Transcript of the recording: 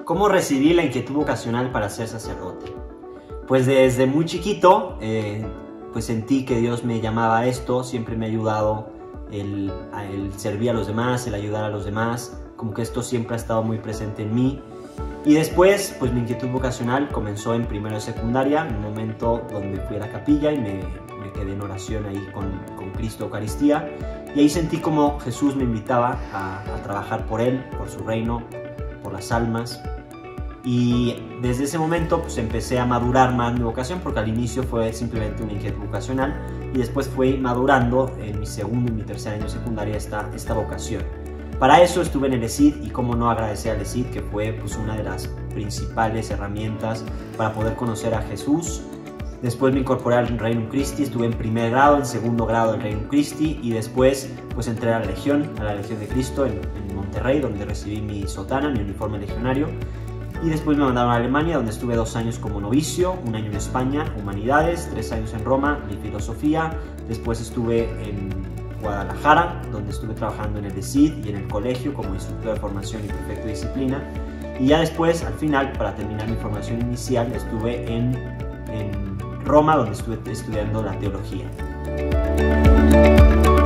¿Cómo recibí la inquietud vocacional para ser sacerdote? Pues desde muy chiquito pues sentí que Dios me llamaba a esto. Siempre me ha ayudado el servir a los demás, el ayudar a los demás, como que esto siempre ha estado muy presente en mí. Y después, pues mi inquietud vocacional comenzó en primero de secundaria, en un momento donde fui a la capilla y me quedé en oración ahí con Cristo Eucaristía, y ahí sentí como Jesús me invitaba a trabajar por Él, por su reino, por las almas. Y desde ese momento pues empecé a madurar más mi vocación, porque al inicio fue simplemente una inquietud vocacional y después fue madurando en mi segundo y mi tercer año de secundaria esta vocación. Para eso estuve en el ESID, y cómo no agradecer al ESID, que fue pues una de las principales herramientas para poder conocer a Jesús. Después me incorporé al Regnum Christi, estuve en primer grado, en segundo grado del Regnum Christi, y después pues entré a la Legión de Cristo en Monterrey, donde recibí mi sotana, mi uniforme legionario. Y después me mandaron a Alemania, donde estuve 2 años como novicio, 1 año en España, Humanidades, 3 años en Roma, mi filosofía. Después estuve en Guadalajara, donde estuve trabajando en el ESID y en el colegio como instructor de formación y prefecto de disciplina. Y ya después, al final, para terminar mi formación inicial, estuve en Roma, donde estuve estudiando la teología.